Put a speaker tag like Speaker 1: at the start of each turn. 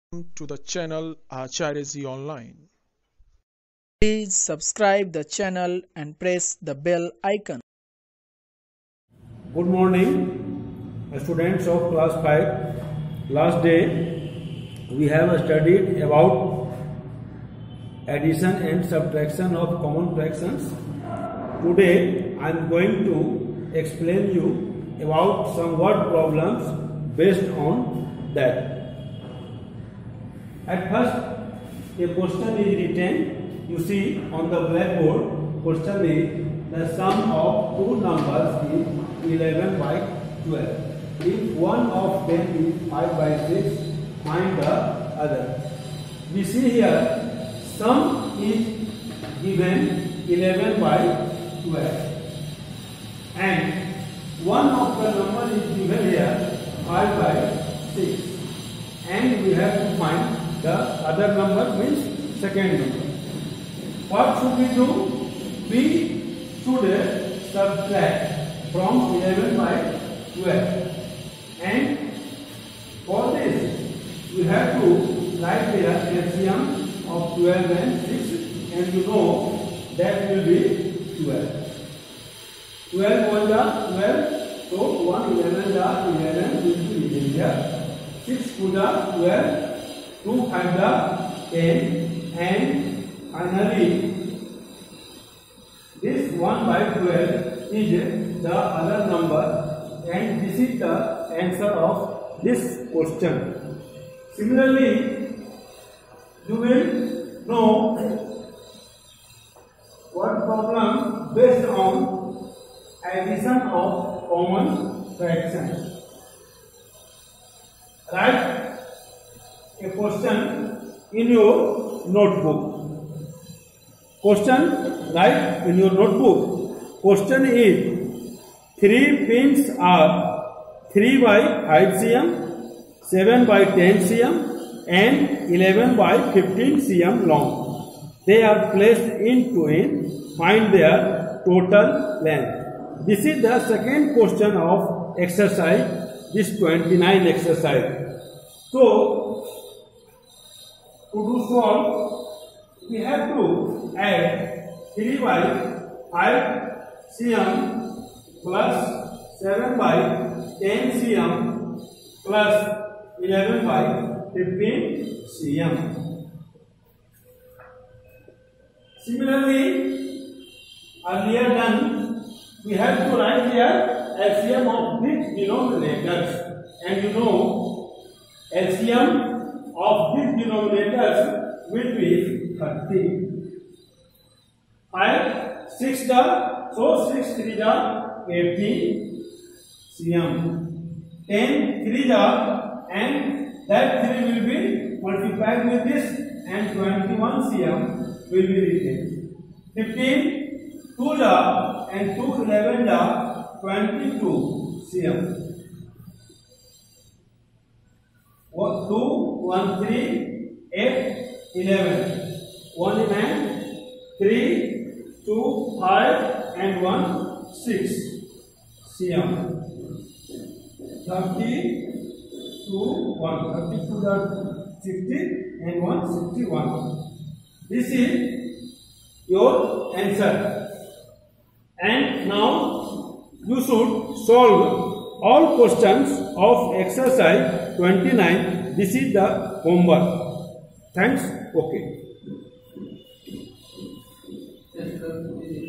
Speaker 1: to the channel Acharyaji Online.
Speaker 2: Please subscribe the channel and press the bell icon.
Speaker 3: Good morning, students of class 5. Last day we have studied about addition and subtraction of common fractions. Today I am going to explain you about some word problems based on that. At first, a question is written. You see on the blackboard, question is the sum of two numbers is 11 by 12. If one of them is 5 by 6, find the other. We see here sum is given 11 by 12 and one of the number is given here 5 by 6 and we have to find the other number means second number. What should we do? We should subtract from 11 by 12 and for this we have to write here LCM of 12 and 6 and you know that will be 12. 12 1 the 12, so 1 11 the 11 will be written here. 6 2 the 12, 2 5 the 10 and finally this 1 by 12 is the other number and this is the answer of this question. Similarly, you will know what problem based on addition of common fraction. Write a question in your notebook. Question write in your notebook. Question is 3 pins are 3 by 5 cm, 7 by 10 cm and 11 by 15 cm long. They are placed in twin. Find their total length. This is the second question of exercise, this 29 exercise. So, to do solve, we have to add 3 by 5 cm plus 7 by 10 cm plus 11 by 15 cm. Similarly, earlier done, we have to write here LCM of these denominators and you know LCM of these denominators will be 30. 5 6 the, so 6 3 the 80 cm. 10 3 the and that 3 will be multiplied with this and 21 cm will be written. 15 2 the and 2 11 the 22 cm. 2 1 3 8 11 1 and 3 2 5 and 1 6 cm. 32 1 32 the 60 and 1 61. This is your answer. And now you should solve all questions of exercise 29. This is the homework. Thanks. Okay.